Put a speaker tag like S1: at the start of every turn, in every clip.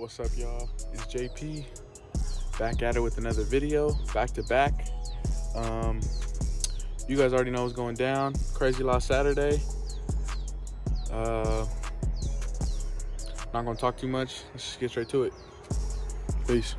S1: What's up, y'all? It's JP back at it with another video, back to back. You guys already know what's going down. Crazy Law Saturday. Not gonna talk too much. Let's just get straight to it. Peace.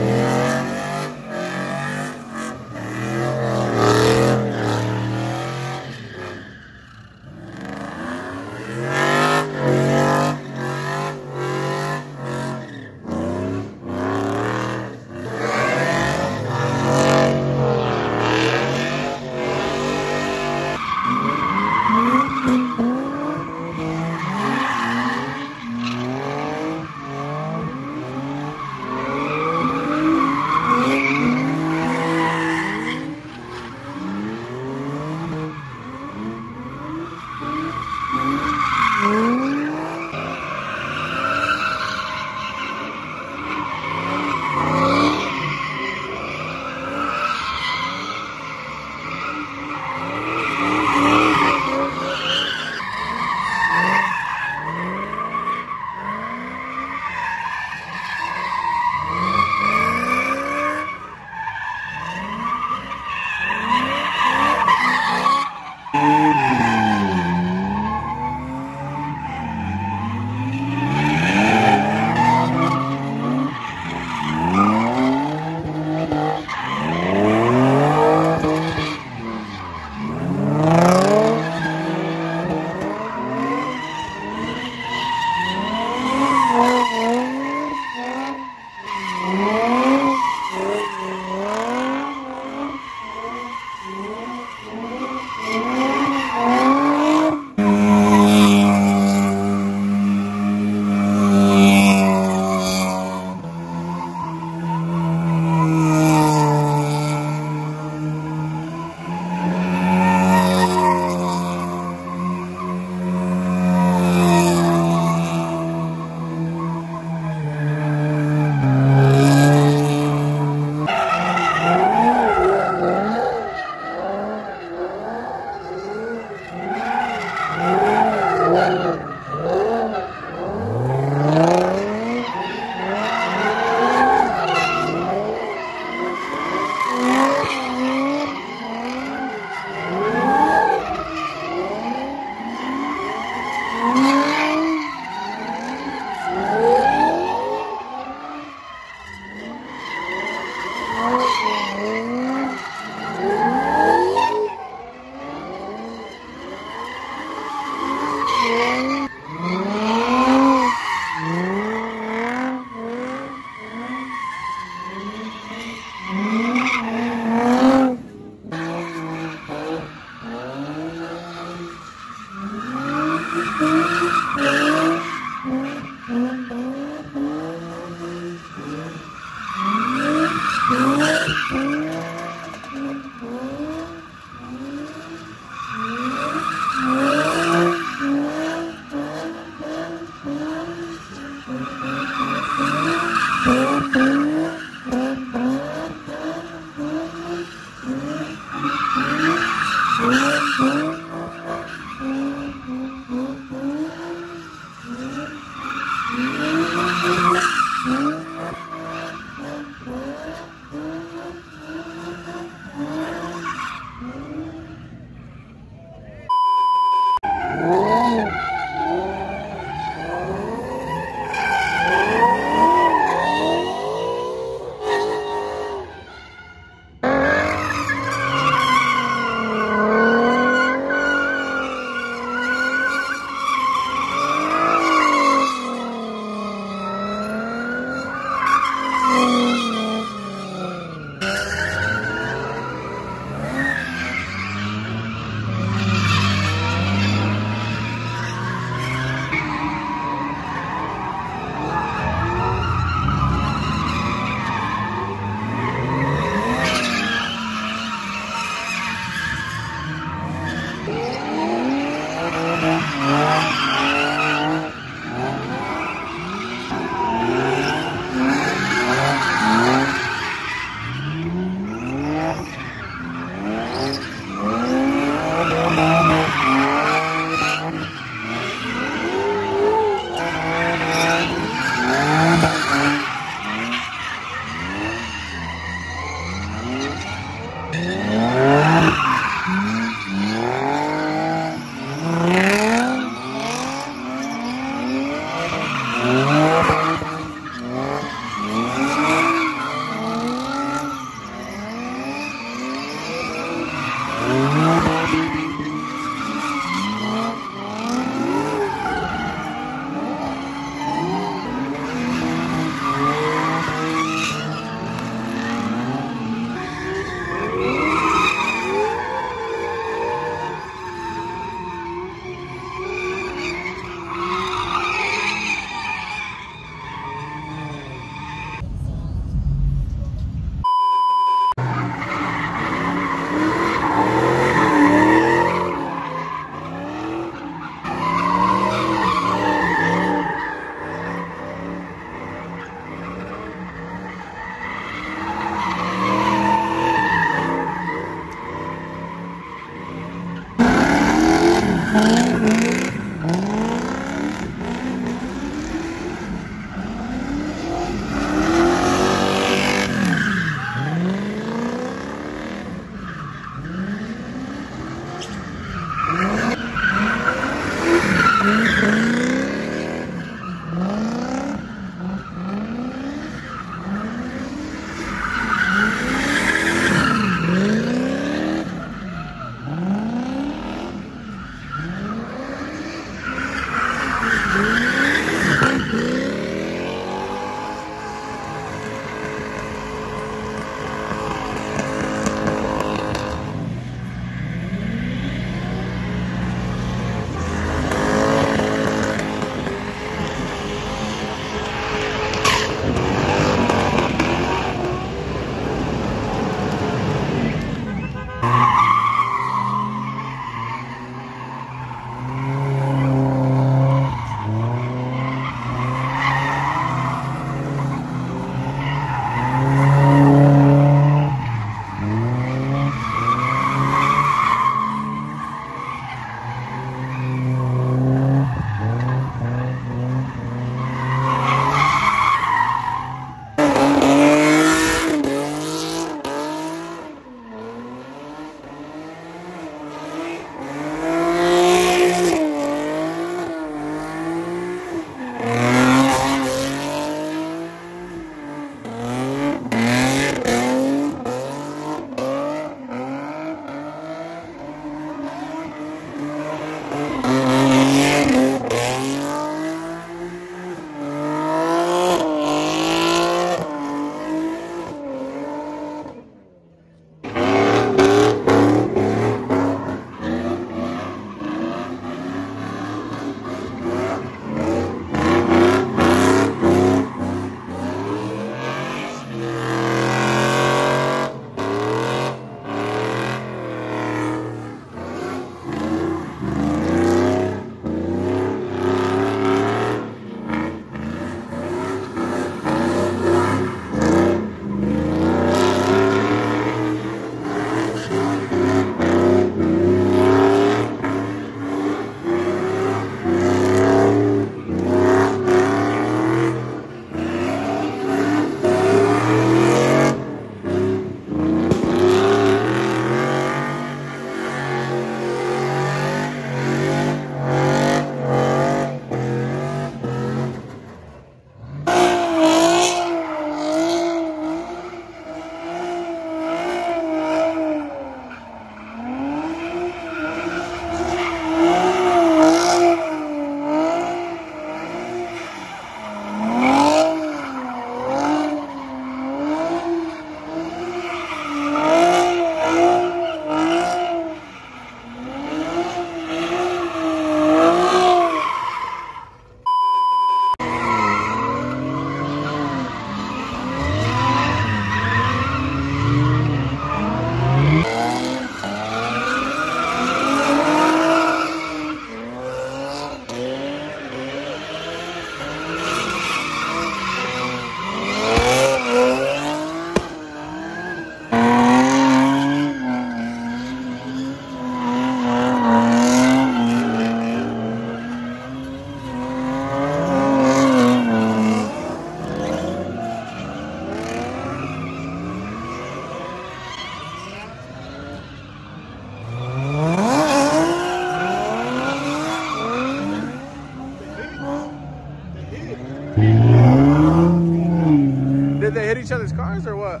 S1: up.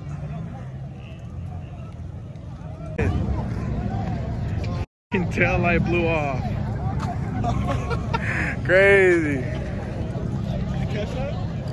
S1: Tail light blew off. Crazy.
S2: Did you catch that?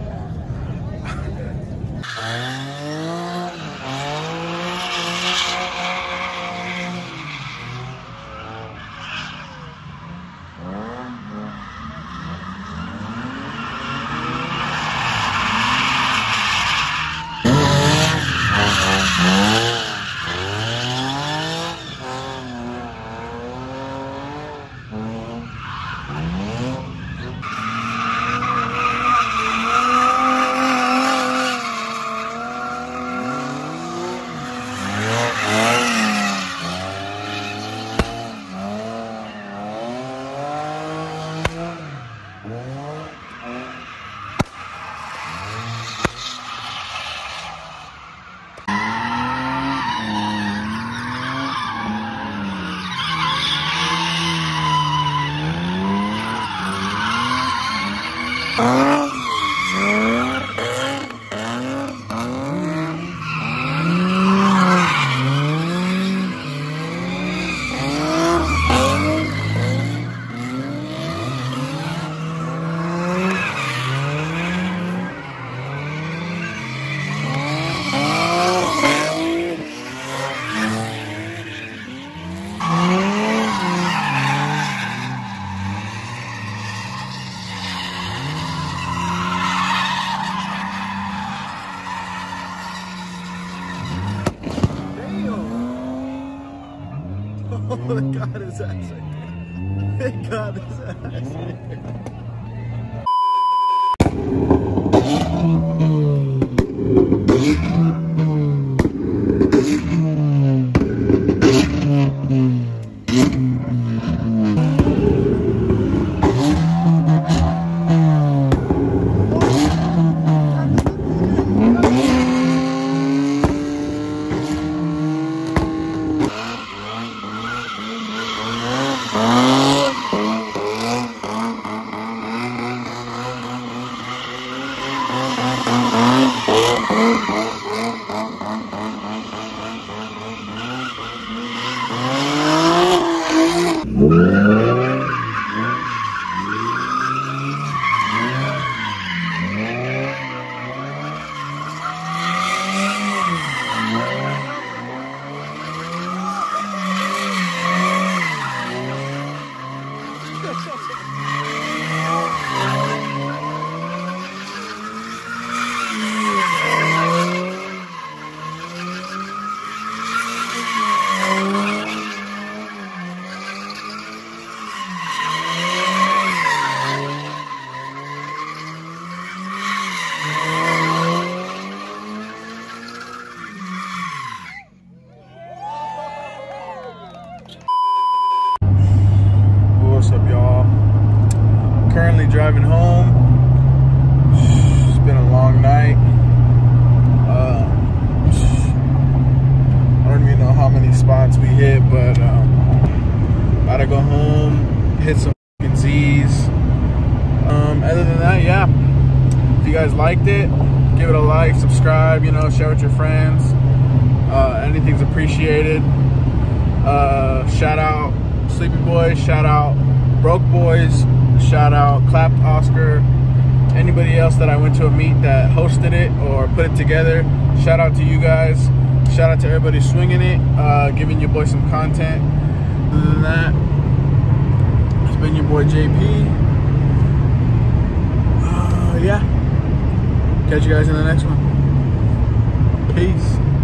S2: Oh, they got his ass right there. They got his ass right there.
S1: What's up, y'all? Currently driving home. It's been a long night. I don't even know how many spots we hit, but about to go home, hit some fucking Z's. Other than that, yeah. If you guys liked it, give it a like, subscribe, you know, share with your friends. Anything's appreciated. Shout out Sleepy Boys, shout out Broke Boys, shout out Clapped Oscar, anybody else that I went to a meet that hosted it or put it together. Shout out to you guys. Shout out to everybody swinging it, giving your boy some content. Other than that, it's been your boy JP. Yeah. Catch you guys in the next one. Peace.